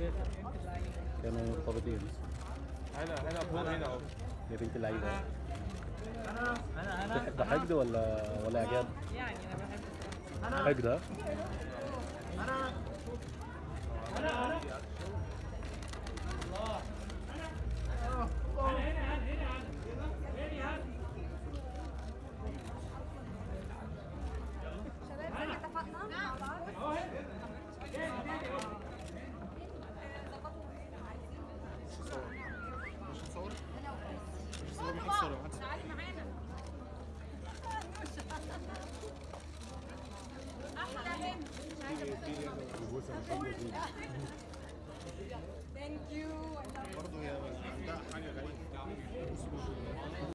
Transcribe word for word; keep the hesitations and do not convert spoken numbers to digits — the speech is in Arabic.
كانوا مرتبطين. هنا هنا فوق هنا اهو. يا بنت اللعيبه. انا انا ده حقد ولا ولا اعجاب؟ يعني انا بحب حقد ها؟ انا انا انا شباب زي ما اتفقنا مع بعض مش هتصور؟ مش هتصور تعالي معانا احلى هند ثانك يو برضه هي عندها حاجه غريبه.